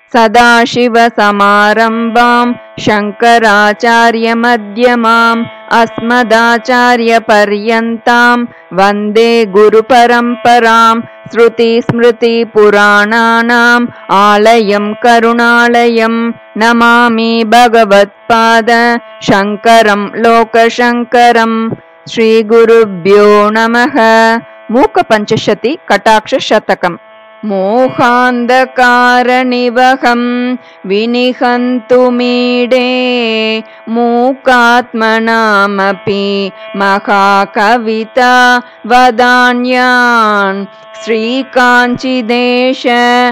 सदाशिवसमारम्भां शङ्कराचार्यमध्यमाम् अस्मदाचार्यपर्यन्तां वन्दे गुरुपरम्परां। श्रुतिस्मृतिपुराणानाम् आलयं करुणालयं नमामि भगवत्पाद शङ्करं लोकशङ्करम्। श्रीगुरुभ्यो नमः। मूकपञ्चशती कटाक्षशतकम्। मोहान्धकारनिवहं विनिहन्तु मीडे मूकात्मनामपि महाकविता वदान्यान्। श्रीकाञ्चिदेश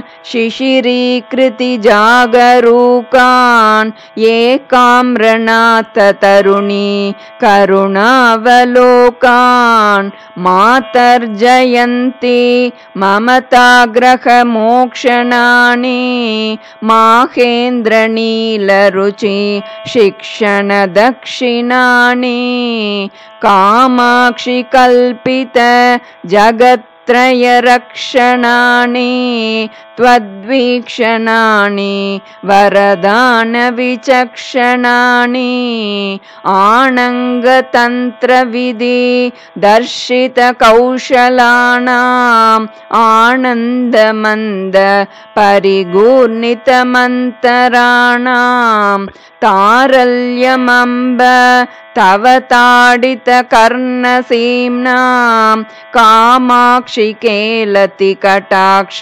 शिशिरीकृतिजागरूकान् एकाम्रनाथ तरुणी करुणावलोकान्। मातर्जयन्ती ममताग्रहमोक्षणानि माहेन्द्रनीलरुचि शिक्षणदक्षिणानि। कामाक्षि कल्पित जगत्त्रयरक्षणानि त्वद्वीक्षणानि वरदानविचक्षणानि। आनङ्गतन्त्रविधि दर्शितकौशलानाम् आनन्दमन्द परिगूर्णितमन्तराणाम्। तारल्यमम्ब तव ताडितकर्णसीम्नां कामाक्षि केलति कटाक्ष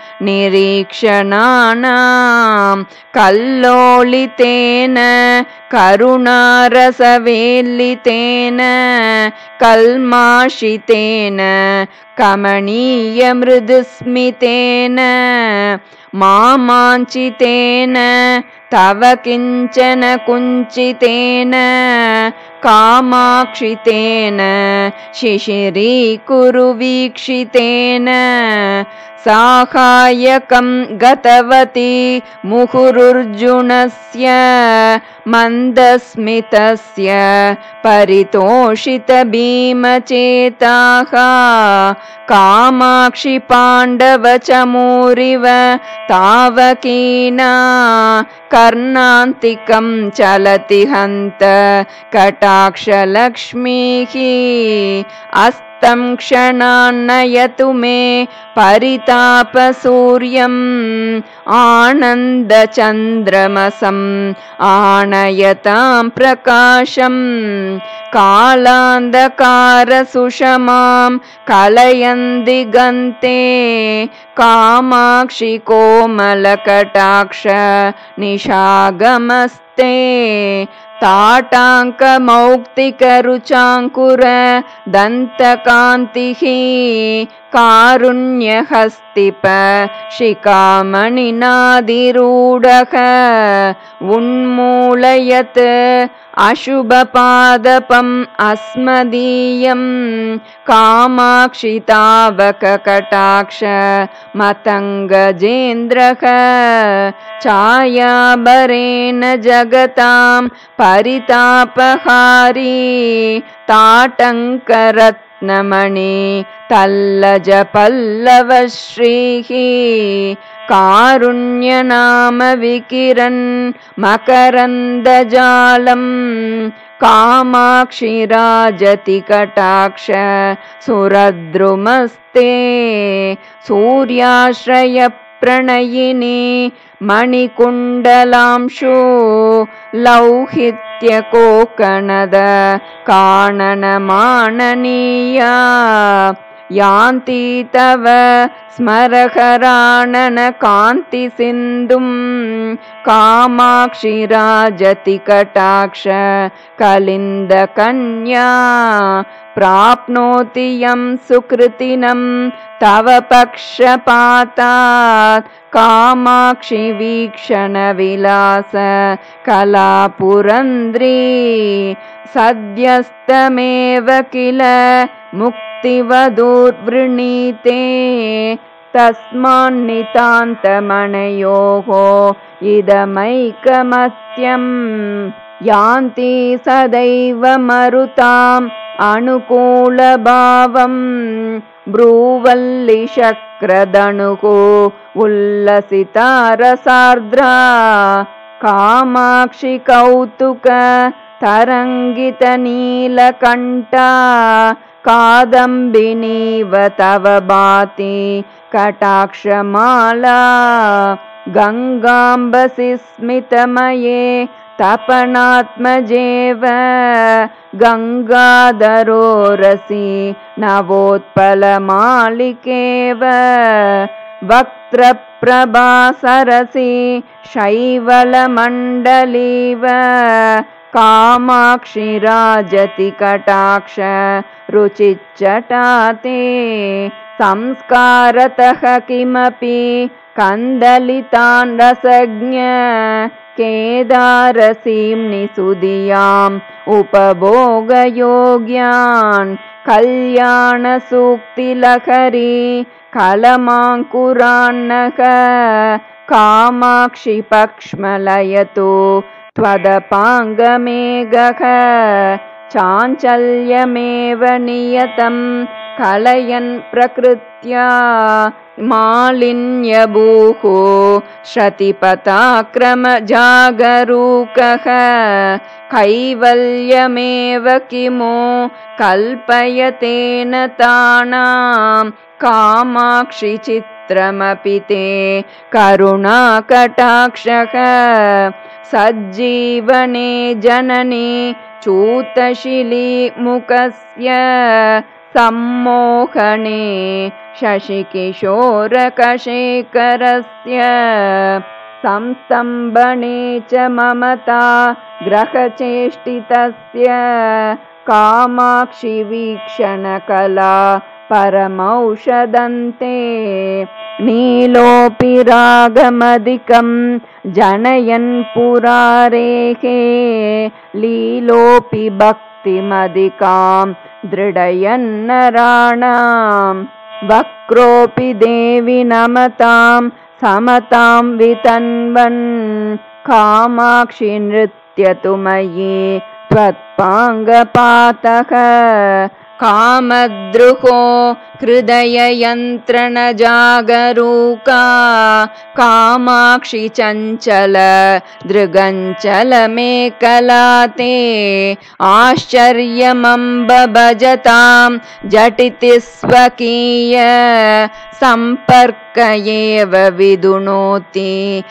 निरीक्षणानां। कल्लोलितेन करुणारसवेल्लितेन कल्माषितेन कमनीयमृदुस्मितेन। मामाञ्चितेन तव किञ्चन कुञ्चितेन कामाक्षितेन शिशिरीकुरु वीक्षितेन। साहाय्यकं गतवती मुहुरुर्जुनस्य मन्दस्मितस्य परितोषितभीमचेताः। कामाक्षि पाण्डवचमूरिव तावकीना कर्णान्तिकं चलति हन्त कटाक्षलक्ष्मीः। अस्तं क्षणान्नयतु मे परितापसूर्यम् आनन्दचन्द्रमसम् आनयतां प्रकाशम्। कालान्धकारसुषमां कलयन् दिगन्ते कामाक्षि कोमलकटाक्ष निशागमस्ते। ताटाङ्कमौक्तिकरुचाङ्कुर दन्तकान्तिः कारुण्यहस्तिप शिखामणिनादिरूढः। उन्मूलयत् अशुभपादपम् अस्मदीयं कामाक्षि तावककटाक्ष मतङ्गजेन्द्रः। छायाभरेण जगतां परितापहारी ताटङ्करत्नमणि तल्लजपल्लवश्रीः। कारुण्यनाम विकिरन् मकरन्दजालम् कामाक्षि राजति कटाक्ष सुरद्रुमस्ते। सूर्याश्रयप्रणयिनी मणिकुण्डलांशु लौहित्यकोकणद काननमाननीया। यान्ति तव स्मरहरानन कान्तिसिन्धुं कामाक्षि राजति कटाक्ष कलिन्दकन्या। प्राप्नोति यं सुकृतिनं तव पक्षपातात् कामाक्षि वीक्षणविलास कलापुरन्द्री। सद्यस्तमेव किल मुक्तिवधूर्वृणीते तस्मान्नितान्तमणयोः इदमैकमत्यम्। यान्ति सदैव मरुताम् अनुकूलभावम् ब्रूवल्लिशक्रदणुः उल्लसिता रसार्द्रा कामाक्षि कौतुक तरंगित नीलकंठा कादम्बिनीव तव भाति कटाक्षमाला गंगांबसि स्मितमये तपनात्मजेव गंगाधरोरसि नवोत्पलमालिकेव वक्त्रप्रभा सरसि शैवलमण्डलीव कामाक्षि राजति कटाक्ष रुचिच्चटाते संस्कारतः किमपि कन्दलितान् रसज्ञ केदारसीम्नि सुधियाम् उपभोगयोग्यान् कल्याणसूक्तिलहरी कलमाङ्कुरान्नः कामाक्षि पक्ष्मलयतु त्वदपाङ्गमेघः चाञ्चल्यमेव नियतं कलयन् प्रकृत्या मालिन्यभूः श्रतिपथाक्रमजागरूकः कैवल्यमेव किमु कल्पयतेन तानां कामाक्षि चित्रमपि ते करुणाकटाक्षः सज्जीवने जननी चूतशिली मुखस्य सम्मोहने शशिकिशोरकशेखरस्य संस्तम्भने च ममता ग्रहचेष्टितस्य कामाक्षि वीक्षणकला परमौषधन्ते नीलोऽपि रागमधिकं जनयन् पुरारेः लीलोऽपि भक्तिमधिकां दृढयन्नराणां वक्रोऽपि देवि नमतां समतां वितन्वन् कामाक्षि नृत्यतु मयि त्वत्पाङ्गपातः कामद्रुहो हृदययन्त्रणजागरूका कामाक्षि चञ्चल दृगञ्चल मेकलाते आश्चर्यमम्ब भजतां झटिति स्वकीय सम्पर्क एव विदुनोति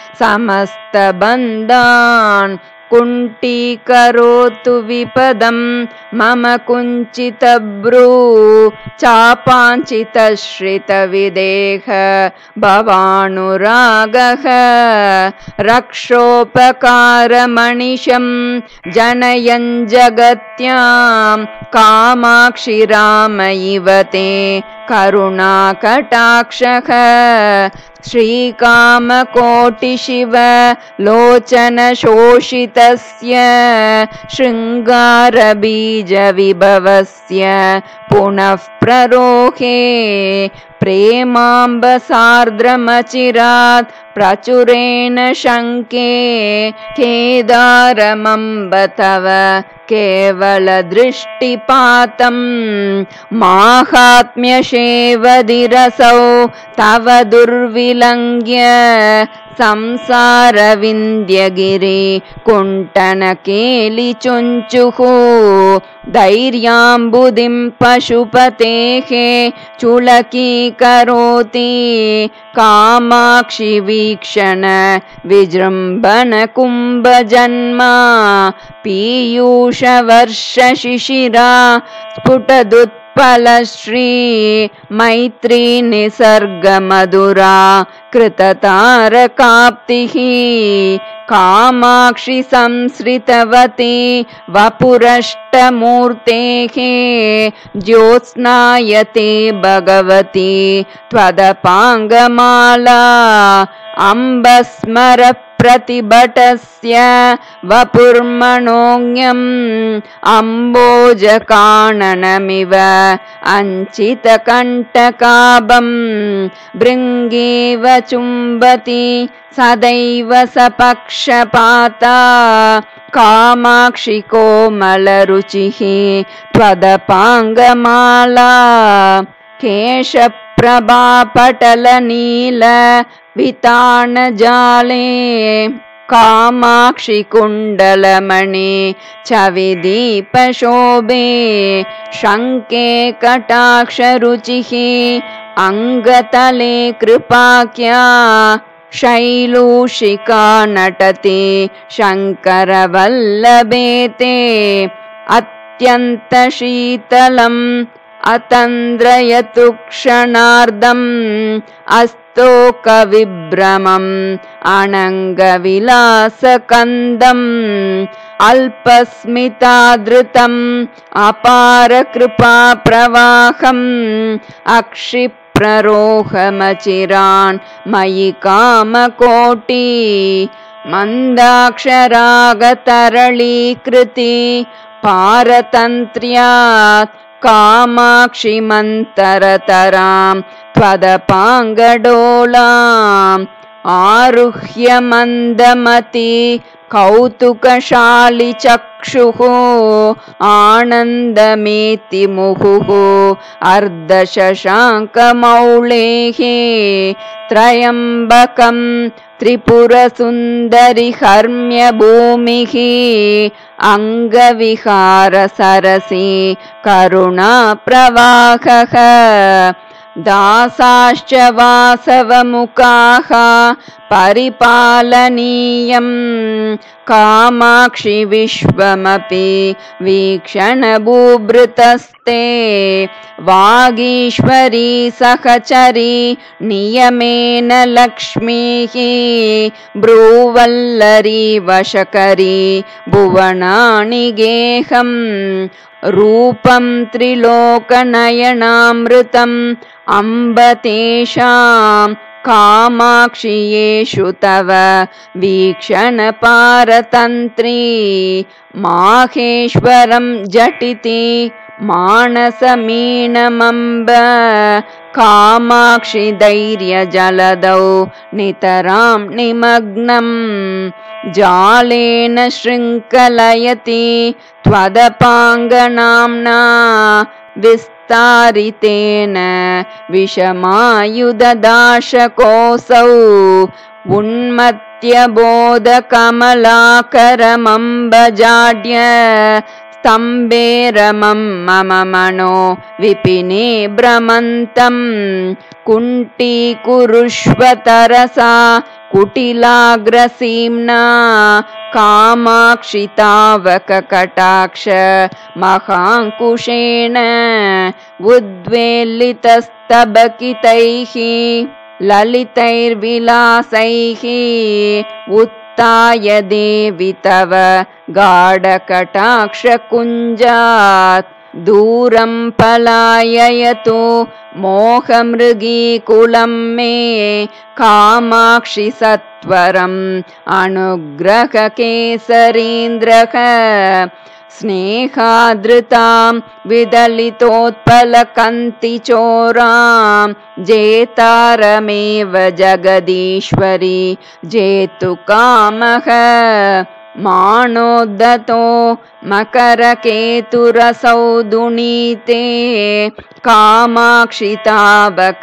समस्तबन्धान् कुण्टीकरोतु विपदं मम कुञ्चितभ्रू चापाञ्चितश्रितविदेह भवानुरागः रक्षोपकारमनिशं जनयन् जगत्यां कामाक्षि राम इव ते करुणाकटाक्षः श्रीकामकोटिशिव लोचन शोषितस्य शृङ्गारबीजविभवस्य पुनः प्ररोहे प्रेमाम्बसार्द्रमचिरात् प्रचुरेण शङ्के केदारमम्ब तव केवलदृष्टिपातं माहात्म्यशेवधिरसौ तव दुर्विलङ्घ्य संसारविन्द्यगिरि कुण्टनकेलिचुञ्चुः धैर्याम्बुधिं पशुपतेः चुलकीकरोति कामाक्षि वीक्षण विजृम्भण कुम्भजन्मा पीयूषवर्षशिशिरा स्फुटदुत्पलश्री मैत्री निसर्गमधुरा कृततारकाप्तिः कामाक्षि संसृतवती वपुरष्टमूर्तेः ज्योत्स्नायते भगवती त्वदपाङ्गमाला अम्बस्मर प्रतिभटस्य वपुर्मणोज्ञम् अम्बोजकाननमिव अञ्चितकण्टकाभं भृङ्गेव चुम्बति सदैव सपक्षपाता कामाक्षि कोमलरुचिः त्वदपाङ्गमाला केशप्रभापटलनील वितानजाले कामाक्षि कुण्डलमणि छविदीपशोभे शङ्के कटाक्षरुचिः अङ्गतले कृपाख्या शैलूषिका नटते शङ्करवल्लभे ते अत्यन्तशीतलम् अतन्द्रयतु क्षणार्धम् अस्तोकविभ्रमम् अनङ्गविलासकन्दम् अल्पस्मितादृतम् अपारकृपाप्रवाहम् अक्षिप्ररोहमचिरान् मयि कामकोटि मन्दाक्षरागतरळीकृति पारतन्त्र्यात् कामाक्षि मन्तरतरां त्वदपाङ्गडोलाम् आरुह्य मन्दमति कौतुकशालि चक्षुः आनन्दमेति मुहुः अर्धशशाङ्कमौलेः त्रयम्बकं त्रिपुरसुन्दरि हर्म्य भूमिः अङ्गविहारसरसि करुणाप्रवाहः दासाश्च वासवमुखाः परिपालनीयम् कामाक्षि विश्वमपि वीक्षणभूभृतस्ते वागीश्वरी सहचरी नियमेन लक्ष्मीः भ्रूवल्लरी वशकरी भुवनानि गेहम् रूपं त्रिलोकनयनामृतम् अम्ब तेषां कामाक्षि येषु तव वीक्षणपारतन्त्री माहेश्वरं झटिति मानसमीनमम्ब कामाक्षि धैर्यजलदौ नितरां निमग्नम् जालेन शृङ्खलयति त्वदपाङ्गनाम्ना विस्तारितेन विषमायुधदाशकोऽसौ उन्मत्यबोधकमलाकरमम्बजाड्य स्तम्भेरमं मम मनो विपिने भ्रमन्तम् कुण्टीकुरुष्व तरसा कुटिलाग्रसीम्ना कामाक्षि तावककटाक्ष महाङ्कुशेन उद्वेलितस्तबकितैः ललितैर्विलासैः उत्थाय देवि तव गाढकटाक्षकुञ्जात् दूरं पलाययतु मोहमृगीकुलं मे कामाक्षि सत्वरम् अनुग्रहकेसरीन्द्रः स्नेहादृतां विदलितोत्पलकन्तिचोरां जेतारमेव जगदीश्वरी जेतु कामः मानोद्धतो मकरकेतुरसौ दुनीते कामाक्षि तावक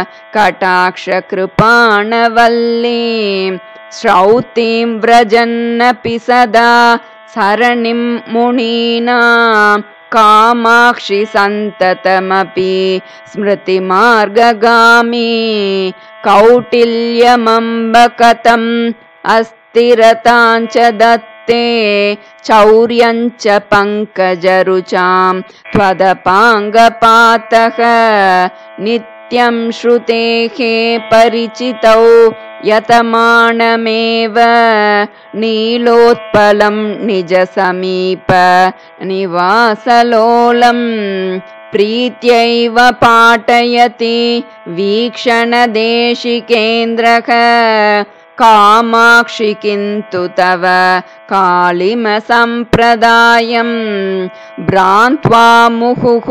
कटाक्षकृपाणवल्लीं श्रौतीं व्रजन्नपि सदा सरणिं मुनीनां कामाक्षि सन्ततमपि स्मृतिमार्गगामी कौटिल्यमम्ब कथम् अस्थिरताञ्च दत्ते चौर्यञ्च पङ्कजरुचां त्वदपाङ्गपातः नित्यं श्रुतेः परिचितौ यतमानमेव नीलोत्पलं निजसमीप निवासलोलं प्रीत्यैव पाठयति वीक्षणदेशिकेन्द्रः कामाक्षि किन्तु तव कालिमसम्प्रदायं भ्रान्त्वा मुहुः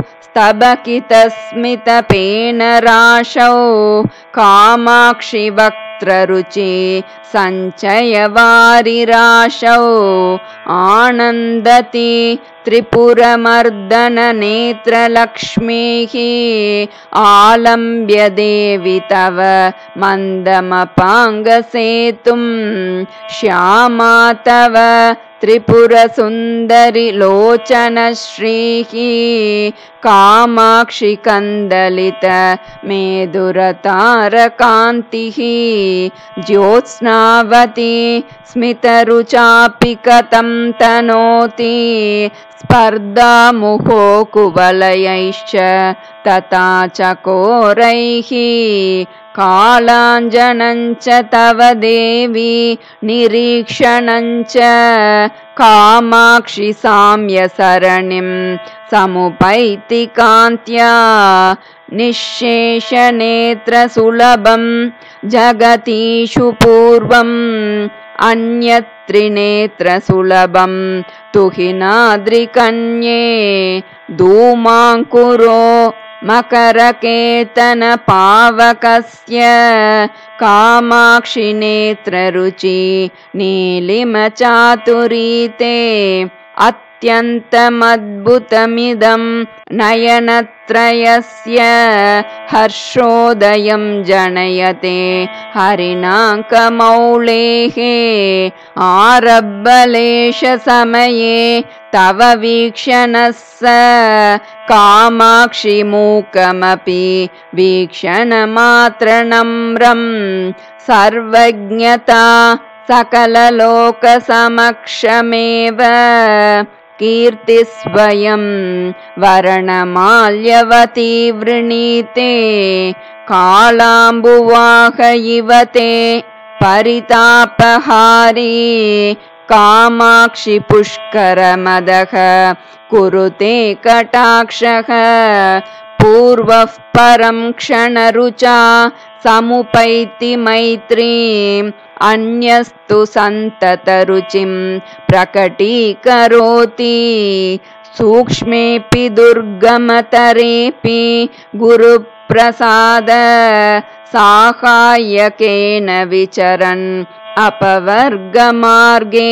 स्तबकितस्मितपेनराशौ कामाक्षि वक्त्ररुचि सञ्चयवारिराशौ आनन्दति त्रिपुरमर्दननेत्रलक्ष्मीः आलम्ब्य देवि तव मन्दमपाङ्गसेतुं श्यामा तव त्रिपुरसुन्दरि लोचनश्रीः कामाक्षि कन्दलित मेदुरतारकान्तिः ज्योत्स्नावती स्मितरुचापि कथं तनोति स्पर्धामुहो कुवलयैश्च तथा चकोरैः कालाञ्जनञ्च तव देवी निरीक्षणञ्च कामाक्षि साम्यसरणिं समुपैति कान्त्या निःशेषनेत्रसुलभं जगतीषु पूर्वम् अन्यत्रिनेत्रसुलभं तुहिनाद्रिकन्ये धूमाङ्कुरो मकरकेतनपावकस्य कामाक्षि नेत्ररुचि नीलिमचातुरीते अत्यन्तमद्भुतमिदं नयनत्रयस्य हर्षोदयं जनयते हरिणाङ्कमौलेः आरब्बलेशसमये तव वीक्षणस्य कामाक्षि मूकमपि वीक्षणमात्रनम्रं सर्वज्ञता सकललोकसमक्षमेव कीर्तिस्वयं वर्णमाल्यवती वृणीते कालाम्बुवाह इव ते परितापहारी कामाक्षि पुष्करमदः कुरुते कटाक्षः पूर्वः परं क्षणरुचा समुपैति मैत्रीम् अन्यस्तु सन्ततरुचिं प्रकटीकरोति सूक्ष्मेऽपि दुर्गमतरेऽपि गुरुप्रसाद साहाय्यकेन विचरन् अपवर्गमार्गे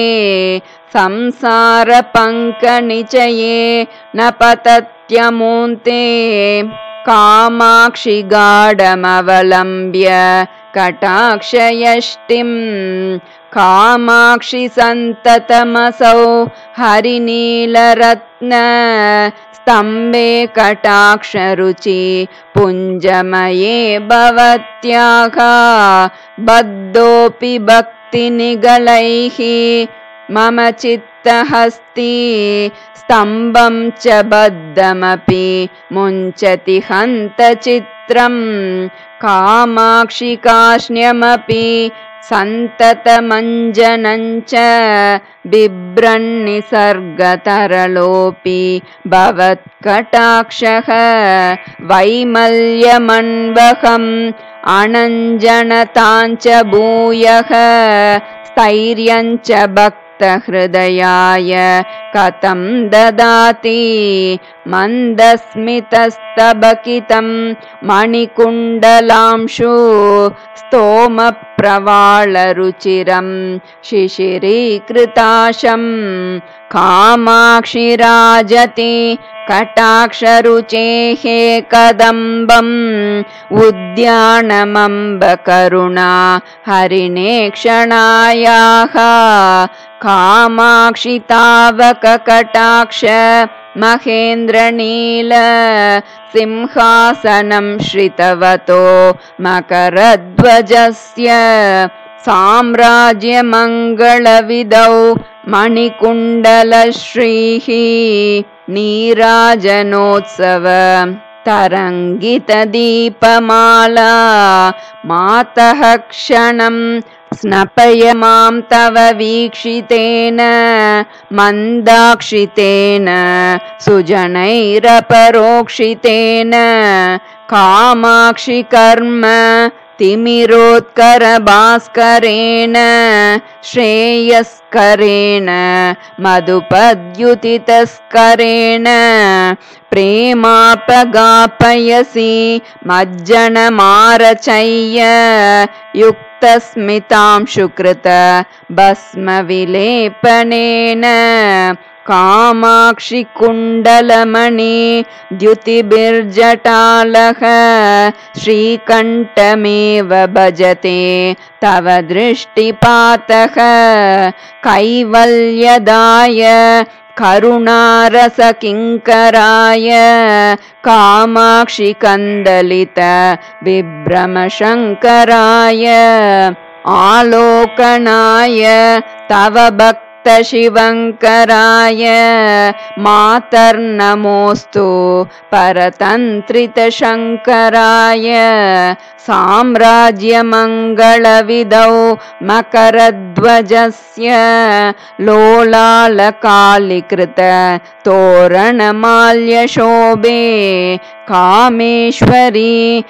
संसारपङ्कनिचये न पतत्यमुन्ते कामाक्षि गाढमवलम्ब्य कटाक्षयष्टिं कामाक्षि सन्ततमसौ हरिनीलरत्न स्तम्भे कटाक्षरुचि पुञ्जमये भवत्याः बद्धोऽपि भक्तिनिगलैः मम चित्तहस्ति स्तम्भं च बद्धमपि मुञ्चति हन्तचित्रं कामाक्षि कार्ष्ण्यमपि सन्ततमञ्जनञ्च बिभ्रन्निसर्गतरलोऽपि भवत्कटाक्षः वैमल्यमन्वहम् अनञ्जनताञ्च भूयः स्थैर्यञ्च भक्तहृदयाय कथं ददाति मन्दस्मितस्तबकितं मणिकुण्डलांशु स्तोमप्रवालरुचिरं शिशिरीकृताशं कामाक्षि राजति कटाक्षरुचेः कदम्बम् उद्यानमम्बकरुणा हरिणेक्षणायाः कामाक्षि तावककटाक्ष महेन्द्रनील सिंहासनं श्रितवतो मकरध्वजस्य साम्राज्यमङ्गलविदौ मणिकुण्डलश्रीः नीराजनोत्सव तरङ्गितदीपमाला मातः क्षणं स्नपय मां तव वीक्षितेन मन्दाक्षितेन सुजनैरपरोक्षितेन कामाक्षि कर्म तिमिरोत्करभास्करेण श्रेयस्करेण मधुपद्युतितस्करेण प्रेमापगापयसि मज्जनमारचय्य युक्तस्मितांशुकृत भस्मविलेपनेन कामाक्षि कुण्डलमणि द्युतिभिर्जटालः श्रीकण्ठमेव भजते तव दृष्टिपातः कैवल्यदाय करुणारसकिङ्कराय कामाक्षि कन्दलित विभ्रमशङ्कराय आलोकनाय तव भक्तशिवङ्कराय मातर्नमोऽस्तु परतन्त्रितशङ्कराय साम्राज्यमङ्गलविदौ मकरध्वजस्य लोलालकालिकृत तोरणमाल्यशोभे कामेश्वरी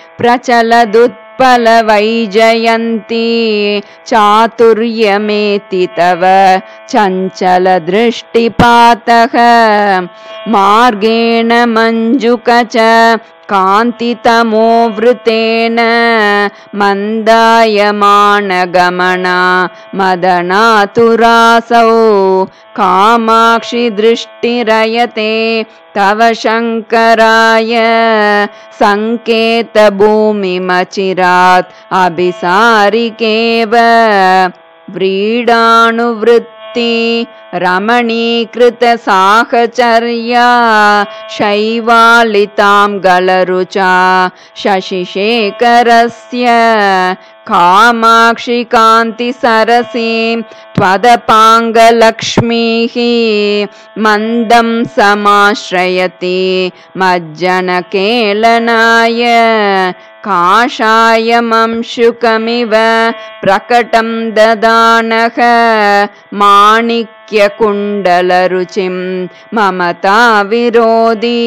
प्रचलदुत्पलवैजयन्ती चातुर्यमेति तव चञ्चलदृष्टिपातः मार्गेण मञ्जुकच कान्तितमोवृतेन मन्दायमानगमना मदनातुरासौ कामाक्षि दृष्टिरयते तव शङ्कराय सङ्केतभूमिमचिरात् अभिसारिकेव व्रीडानुवृत्ति रमणीकृत साहचर्या शैवालितां गलरुचा शशिशेखरस्य कामाक्षि कान्ति सरसीं त्वदपाङ्गलक्ष्मीः मन्दं समाश्रयति मज्जनकेलनाय काषायमंशुकमिव प्रकटं ददानः माणिक्यकुण्डलरुचिं ममता विरोधी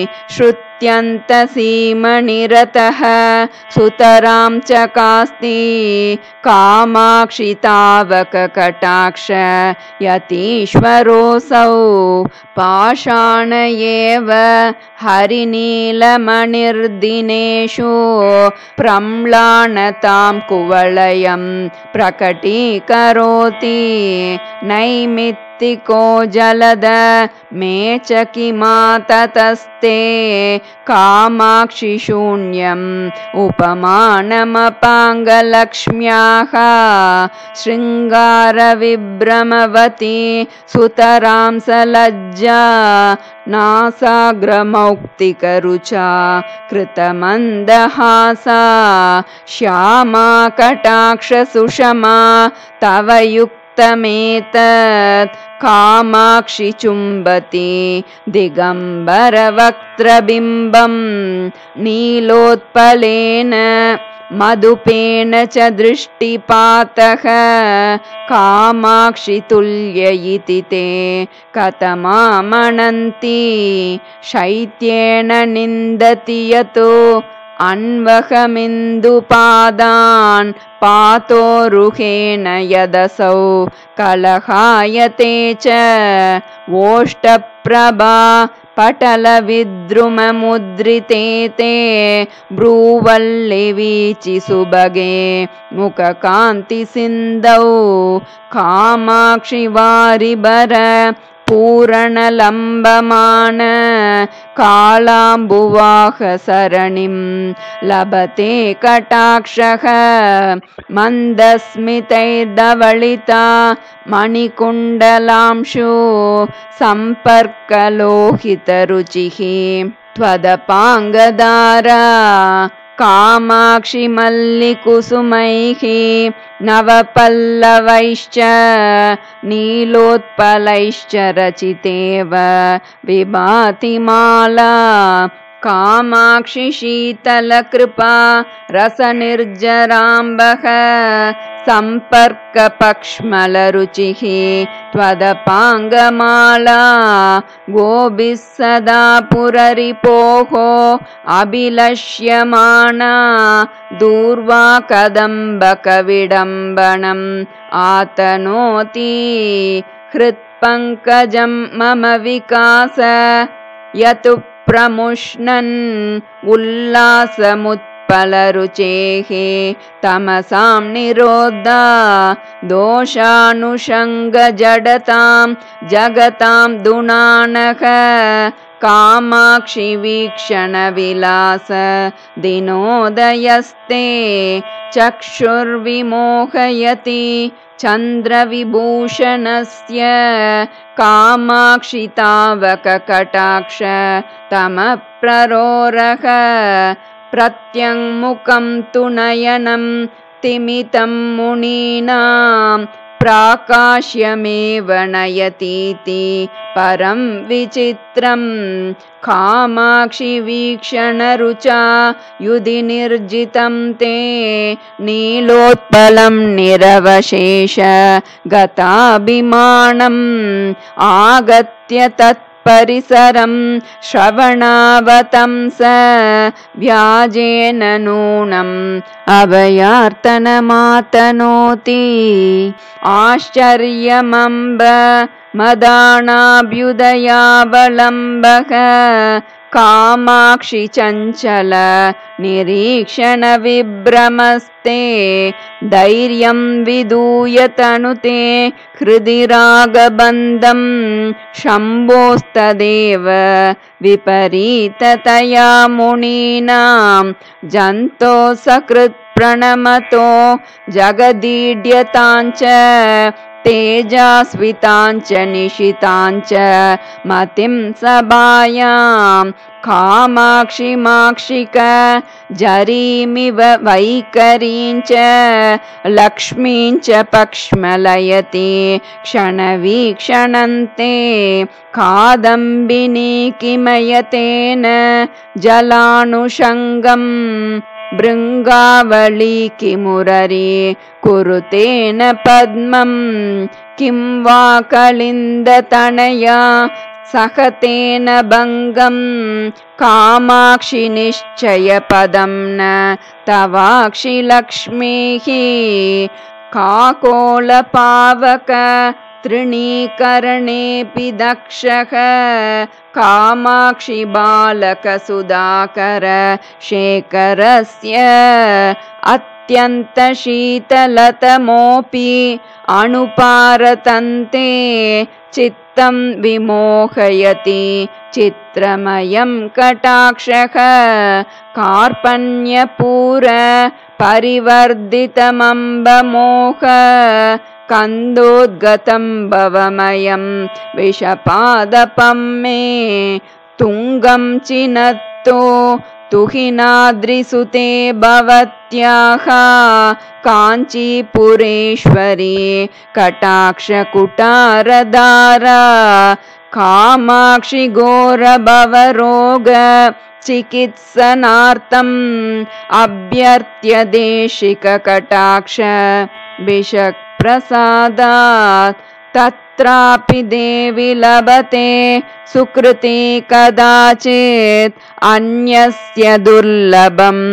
श्रुत्यन्तसीमनिरतः सुतरां चकास्ति कामाक्षि तावककटाक्ष यतीश्वरोऽसौ पाषाण एव हरिनीलमणिर्दिनेषु प्रम्लानतां कुवलयं प्रकटीकरोति नैमित्तिको जलद मेचकिमाततस्ते कामाक्षि शून्यम् उपमानमपाङ्गलक्ष्म्याः शृङ्गारविभ्रमवती सुतरां सलज्जा नासाग्रमौक्तिकरुचा कृतमन्दहासा श्यामा कटाक्षसुषमा तव युक्तमेतत् कामाक्षि चुम्बति दिगम्बरवक्त्रबिम्बं नीलोत्पलेन मधुपेन च दृष्टिपातः कामाक्षि तुल्य इति ते कथमामनन्ति शैत्येन निन्दति यतो अन्वहमिन्दुपादान् पातोरुहेण यदसौ कलहायते च ओष्ठप्रभा पटलविद्रुममुद्रिते ते ब्रूवल्लिवीचि सुभगे मुखकान्तिसिन्धौ कामाक्षि वारिभर पूरणलम्बमान कालाम्बुवाह सरणिं लभते कटाक्षः मन्दस्मितैर्धवलिता मणिकुण्डलांशु सम्पर्कलोहितरुचिः त्वदपाङ्गदारा कामाक्षि मल्लिकुसुमैः नवपल्लवैश्च नीलोत्पलैश्च रचितेव विभाति माला कामाक्षि शीतलकृपा रसनिर्जराम्बः सम्पर्कपक्ष्मलरुचिः त्वदपाङ्गमाला गोभिः सदा पुररिपोः अभिलष्यमाना दूर्वा कदम्बकविडम्बनम् आतनोति हृत्पङ्कजं मम विकास यतु प्रमुष्णन् उल्लासमुत्पलमण्डितम् फलरुचेः तमसां निरोधा दोषानुषङ्गजडतां जगतां दुनानः कामाक्षि वीक्षणविलास दिनोदयस्ते चक्षुर्विमोहयति चन्द्रविभूषणस्य कामाक्षि तावककटाक्ष तमप्ररोरः प्रत्यङ्मुखं तु नयनं तिमितं मुनीनां प्राकाश्यमेव नयतीति परं विचित्रं कामाक्षि वीक्षणरुचा युधि निर्जितं ते नीलोत्पलं निरवशेष गताभिमानम् आगत्य तत्परिसरं श्रवणावतंस व्याजेन नूनम् अभयार्तनमातनोति आश्चर्यमम्ब मदानाभ्युदयावलम्बः कामाक्षि चञ्चल निरीक्षण विभ्रमस्ते धैर्यं विधूय तनुते हृदि रागबन्धं शम्भोस्तदेव विपरीततया मुनीनां जन्तो सकृत् प्रणमतो जगदीड्यताञ्च तेजस्विताञ्च निशिताञ्च मतिं सभायां कामाक्षिमाक्षिक जरीमिव वैकरीञ्च लक्ष्मीञ्च पक्ष्मलयति क्षणवीक्षणन्ते कादम्बिनी किमयतेन जलानुषङ्गम् भृङ्गावली किमुररी कुरुतेन पद्मं किं वा कलिन्दतनया सहतेन भङ्गं कामाक्षि निश्चयपदं न तवाक्षि लक्ष्मीः काकोलपावक तृणीकरणेऽपि दक्षः कामाक्षि बालक सुधाकर शेखरस्य अत्यन्तशीतलतमोऽपि अनुपारतन्ते चित्तं विमोहयति चित्रमयं कटाक्षः कार्पण्यपूर परिवर्धितमम्बमोह कन्दोद्गतं भवमयं विषपादपं मे तुङ्गं चिनत्तो तुहिनाद्रिसुते भवत्याः काञ्चीपुरेश्वरी कटाक्षकुटारधारा कामाक्षि घोरभवरोग चिकित्सनार्थम् अभ्यर्थ्य देशिक कटाक्ष विषप्रसादात् तत्रापि देवि लभते सुकृति कदाचित् अन्यस्य दुर्लभम्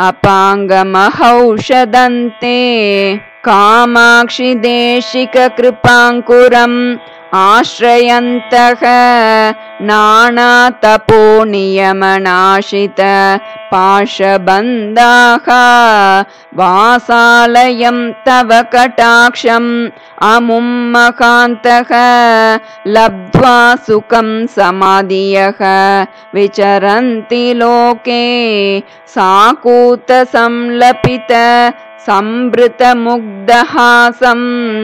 अपाङ्गमहौषधन्ते कामाक्षि देशिक कृपाङ्कुरम् आश्रयन्तः नानातपो नियमनाशित पाशबन्धाः वासालयं तव कटाक्षम् अमुं महान्तः लब्ध्वा सुखं समाधियः विचरन्ति लोके साकूत संलपित संभृतमुग्धहासं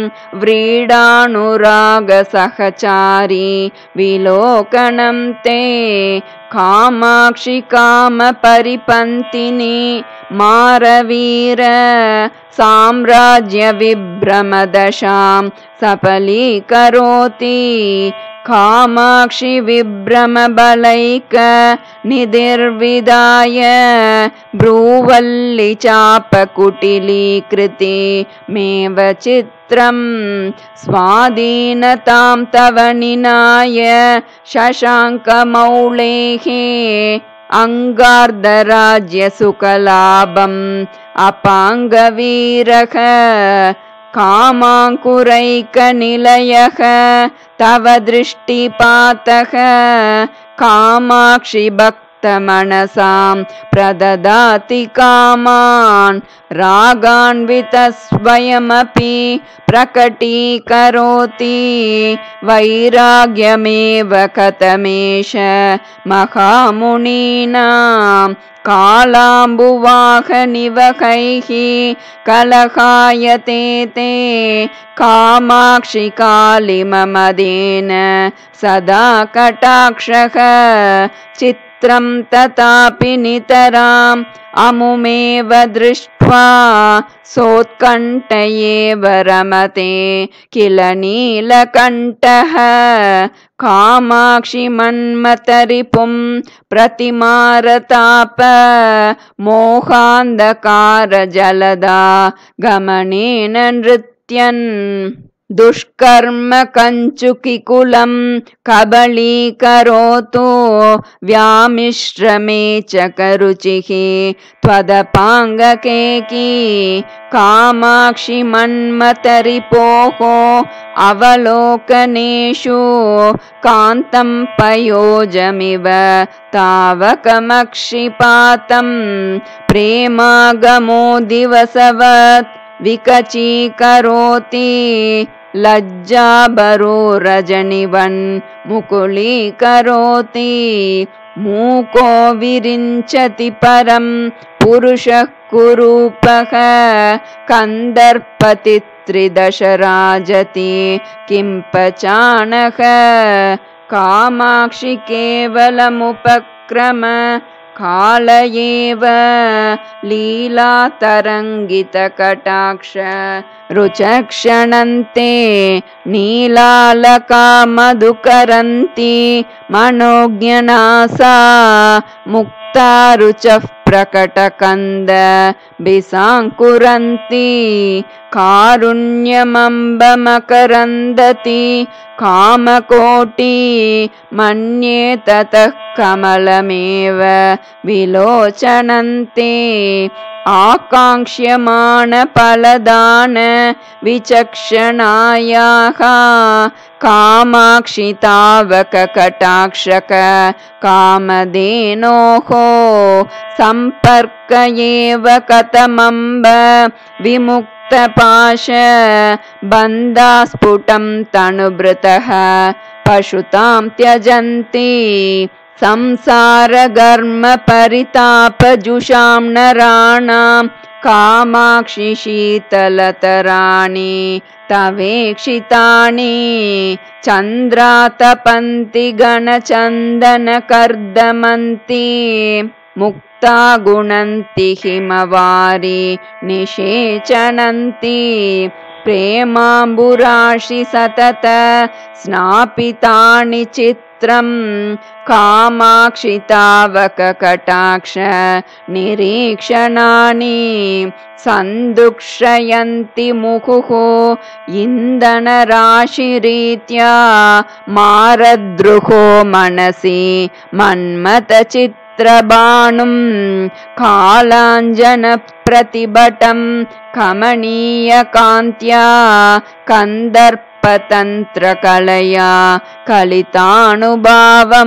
व्रीडानुरागसहचारी विलोकनं ते कामाक्षि कामपरिपन्थिनी मारवीर साम्राज्य विभ्रमदशां सफलीकरोति कामाक्षि विभ्रमबलैक निधिर्विदाय भ्रूवल्लि चापकुटिलीकृति मेव चित्रं स्वाधीनतां तव निनाय शशाङ्कमौलेः अङ्गार्धराज्यसुखलाभम् अपाङ्गवीरः कामाङ्कुरैकनिलयः तव दृष्टिपातः कामाक्षि भक्त मनसां प्रददाति कामान् रागान्वितस्वयमपि प्रकटीकरोति वैराग्यमेव कथमेष महामुनीनां कालाम्बुवाहनिवहैः कलहायते ते कामाक्षि कालिममदेन सदा कटाक्षः चित्रं तथापि नितराम् अमुमेव दृष्ट्वा सोत्कण्ठ एव रमते किल नीलकण्ठः कामाक्षि मन्मथरिपुं प्रतिमारताप मोहान्धकारजलदा गमनेन नृत्यन् दुष्कर्म कञ्चुकिकुलं कबलीकरोतु व्यामिश्रमे च करुचिः त्वदपाङ्गकेकी कामाक्षि मन्मथरिपोः अवलोकनेषु कान्तं पयोजमिव तावकमक्षिपातं प्रेमागमो दिवसवत् विकचीकरोति लज्जाबरो रजनिवन् मुकुलीकरोति मूको विरिञ्चति परं पुरुषः कुरूपः कन्दर्पति त्रिदश राजति किं पचानः कामाक्षि केवलमुपक्रम काल एव लीलातरङ्गितकटाक्ष रुचक्षणन्ते नीलालका मधुकरन्ति मनोज्ञनासा मुक्ता रुचः प्रकटकन्द बिसाङ्कुरन्ति कारुण्यमम्बमकरन्दति कामकोटि मन्ये ततः कमलमेव विलोचनन्ते आकाङ्क्ष्यमाणफलदान विचक्षणायाः कामाक्षि तावककटाक्षक कामधेनोः सम्पर्क एव कथमम्ब विमुक्तपाश बन्धास्फुटं तनुभृतः पशुतां त्यजन्ति संसारगर्म परितापजुषां नराणां कामाक्षि शीतलतराणि तवेक्षितानि चन्द्रातपन्ति गणचन्दनकर्दमन्ति मुक्ता गुणन्ति हिमवारि निषेचनन्ति प्रेमाम्बुराशि सतत स्नापितानि चित्रं कामाक्षि तावककटाक्ष निरीक्षणानि सन्दुक्षयन्ति मुहुः इन्धनराशिरीत्या मारद्रुहो मनसि मन्मथचित्रबाणुं कालाञ्जनप्रतिभटं कमनीयकान्त्या कन्दर्पतन्त्रकलया कलितानुभावं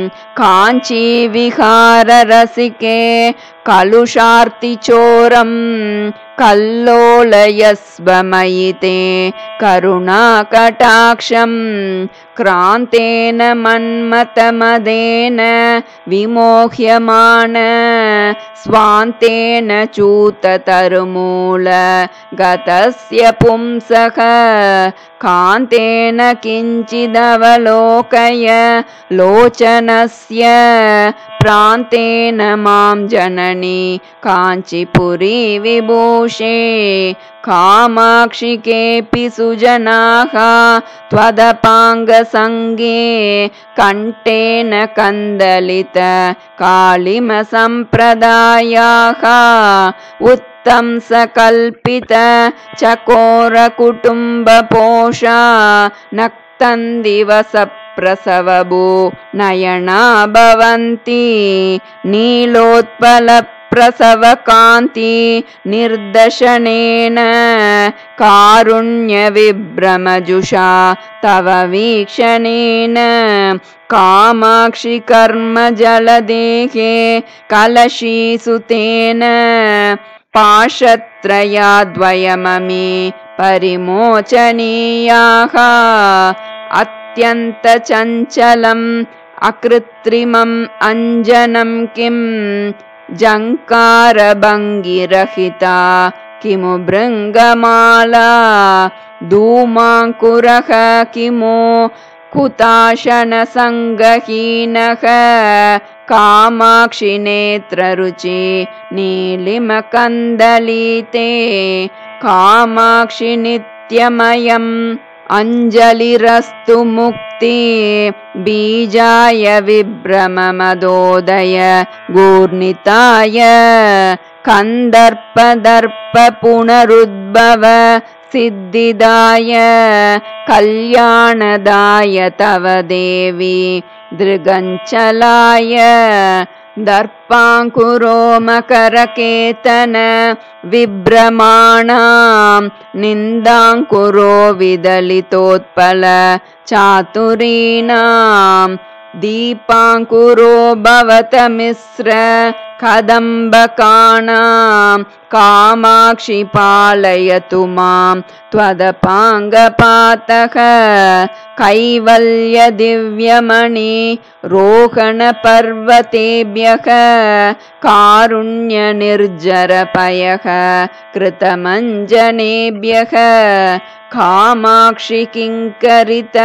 काञ्चीविहाररसिके कलुषार्तिचोरं कल्लोलयस्वमयि ते करुणाकटाक्षं क्रान्तेन मन्मथमदेन विमोह्यमान स्वान्तेन च्यूततरुमूल गतस्य पुंसः कान्तेन किञ्चिदवलोकय लोचनस्य प्रान्तेन मां जननी काञ्चीपुरी विभूषे कामाक्षि केऽपि सुजनाः त्वदपाङ्गसङ्गे कण्ठेन कन्दलित कालिमसम्प्रदायाः उत्तंसकल्पित चकोरकुटुम्बपोषा नक्तन्दिवस प्रसवभू नयना भवन्ति नीलोत्पल प्रसवकान्ति निर्दशनेन कारुण्यविभ्रमजुषा तव वीक्षणेन कामाक्षि कर्मजलदेहे कलशीसुतेन पाशत्रयाद्वयममी परिमोचनीयाः अत्यन्तचञ्चलम् अकृत्रिमम् अञ्जनं किं जङ्कारभङ्गिरहिता किमु भृङ्गमाला धूमाङ्कुरः किमु कुताशनसङ्गहीनः कामाक्षि नेत्ररुचि नीलिमकन्दलीते कामाक्षि नित्यमयम् अञ्जलिरस्तु मुक्ति बीजाय विभ्रममदोदय गूर्णिताय कन्दर्पदर्प पुनरुद्भव सिद्धिदाय कल्याणदाय तव देवी दृगञ्चलाय दर्पाङ्कुरो मकरकेतन विभ्रमाणां निन्दाङ्कुरो विदलितोत्पल चातुरीणां दीपाङ्कुरो भवतमिस्र कदम्बकानां कामाक्षि पालयतु मां त्वदपाङ्गपातः कैवल्य दिव्यमणि रोहणपर्वतेभ्यः कारुण्यनिर्जरपयः कृतमञ्जनेभ्यः कामाक्षि किङ्करित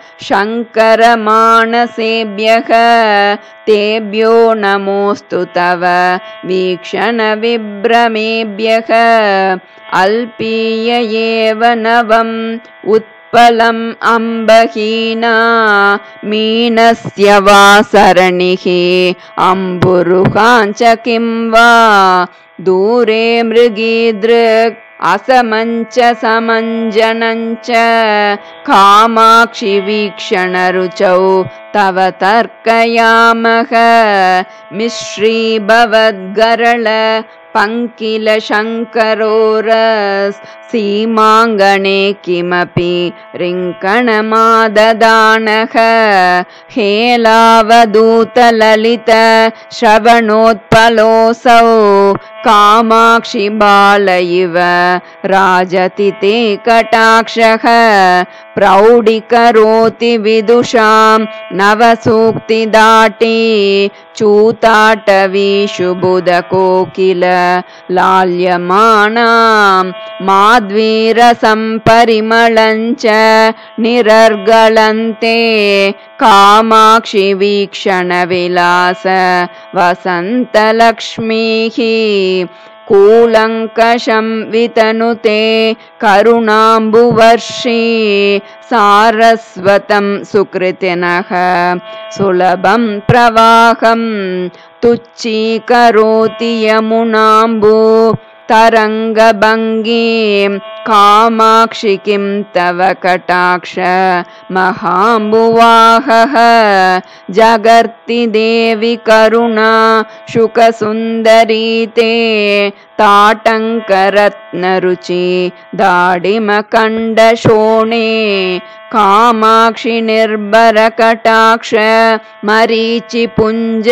शङ्करमानसेभ्यः तेभ्यो नमोऽस्तु तव वीक्षणविभ्रमेभ्यः अल्पीय एव नवम् उत्पलम् अम्बहीना मीनस्य वा सरणिः अम्बुरुहाञ्च किं वा दूरे मृगीदृक् असमञ्च समञ्जनञ्च कामाक्षि वीक्षणरुचौ तव तर्कयामः मिश्रीभवद्गरल पङ्किलशङ्करोरस् सीमाङ्गणे किमपि रिङ्कणमाददानः हेलावधूतललित श्रवणोत्पलोऽसौ कामाक्षि बाल इव राजति ते कटाक्षः प्रौढीकरोति विदुषां नवसूक्तिदाटी चूताटवीषु बुधकोकिल लाल्यमानां माध्वीरसम्परिमळञ्च निरर्गलन्ते कामाक्षि वीक्षणविलास वसन्तलक्ष्मीः कूलङ्कषं वितनुते करुणाम्बुवर्षी सारस्वतं सुकृतिनः सुलभं प्रवाहं तुच्छीकरोति यमुनाम्बु तरङ्गभङ्गीं कामाक्षि किं तव कटाक्ष महाम्बुवाहः जगर्ति देवि करुणा शुकसुन्दरी ते ताटङ्करत्नरुचि दाडिमकण्डशोणे कामाक्षि निर्भरकटाक्ष मरीचिपुञ्ज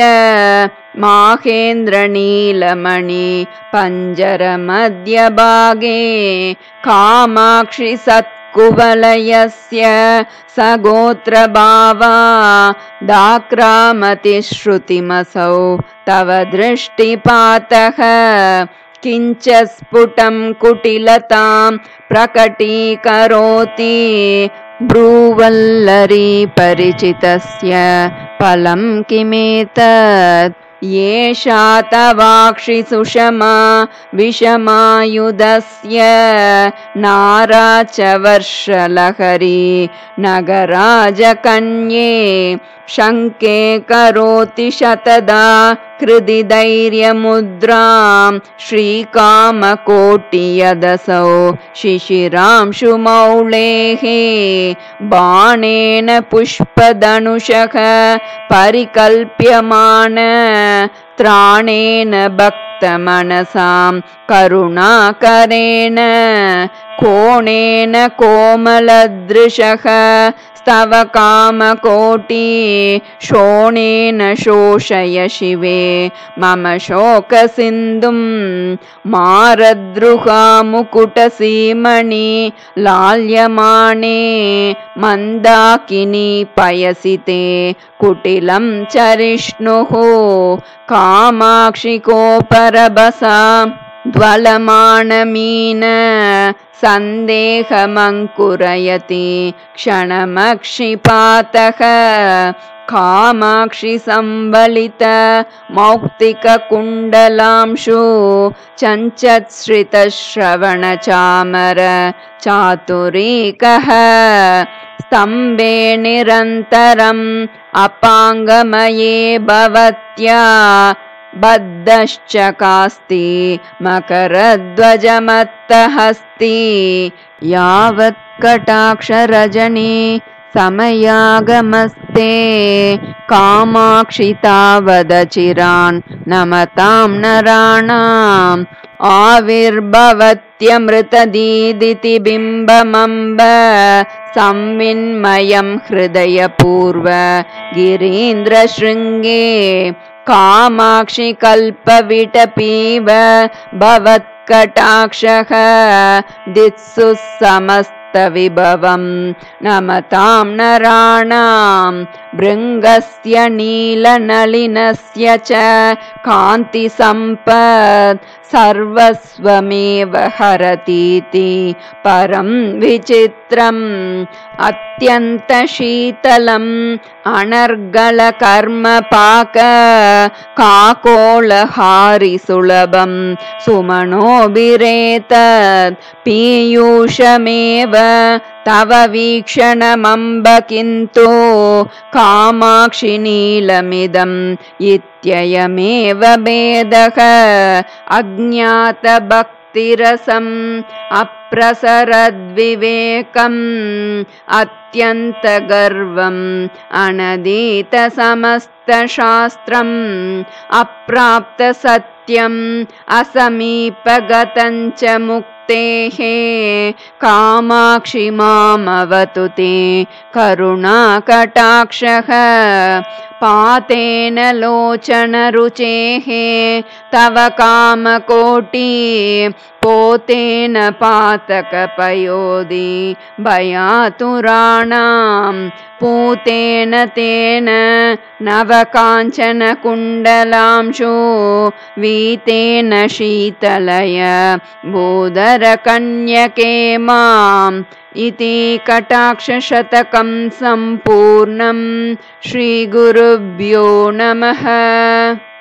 माहेन्द्रनीलमणि पञ्जरमध्यभागे कामाक्षि सत्कुवलयस्य सगोत्रभावा दाक्रामतिश्रुतिमसौ तव दृष्टिपातः किञ्च स्फुटं कुटिलतां प्रकटीकरोति भ्रूवल्लरी परिचितस्य फलं किमेतत् येषा तवाक्षि सुषमा विषमायुधस्य नारा च वर्षलहरी नगराजकन्ये शङ्के करोति शतदा हृदि धैर्यमुद्रां श्रीकामकोटियदसौ शिशिरांशुमौलेः बाणेन पुष्पधनुषः परिकल्प्यमान त्राणेन भक्तमनसां करुणाकरेण कोणेन कोमलदृशः स्तव कामकोटि शोणेन शोषय शिवे मम शोकसिन्धुं मारद्रुहामुकुटसीमणि लाल्यमाने मन्दाकिनी पयसि ते कुटिलं चरिष्णुः कामाक्षि कोपरबसा ज्वलमानमीन सन्देहमङ्कुरयति क्षणमक्षिपातः कामाक्षि संवलित मौक्तिककुण्डलांशु चञ्चत्श्रितश्रवणचामर चातुरीकः स्तम्भे निरन्तरम् अपाङ्गमये भवत्या बद्धश्चकास्ति मकरध्वजमत्तहस्ति यावत् कटाक्षरजनी समयागमस्ते कामाक्षि तावदचिरान् नमतां नराणाम् आविर्भवत्यमृतदीदिति बिम्बमम्ब संविन्मयं हृदयपूर्व गिरीन्द्रशृङ्गे कामाक्षि कल्पविटपीव भवत्कटाक्षः दित्सु समस्तविभवं नमतां नराणां भृङ्गस्य नीलनलिनस्य च कान्तिसम्पत् सर्वस्वमेव हरतीति परं विचित्रम् अत्यन्तशीतलम् अनर्गलकर्मपाक काकोलहारिसुलभं सुमनोभिरेतत् पीयूषमेव तव वीक्षणमम्ब किन्तु कामाक्षि नीलमिदम् इत्ययमेव भेदः अज्ञातभक्तिरसम् अप्रसरद्विवेकम् अत्यन्तगर्वम् अनधीतसमस्तशास्त्रम् अप्राप्तसत्यम् असमीपगतं च मुक्तेः कामाक्षि मामवतु ते करुणाकटाक्षः पातेन लोचनरुचेः तव कामकोटि पोतेन पातकपयोधि भयातुराणां पूतेन तेन नवकाञ्चनकुण्डलांशु वीतेन शीतलय भूधरकन्यके माम् इति कटाक्षशतकं सम्पूर्णम्। श्रीगुरुभ्यो नमः।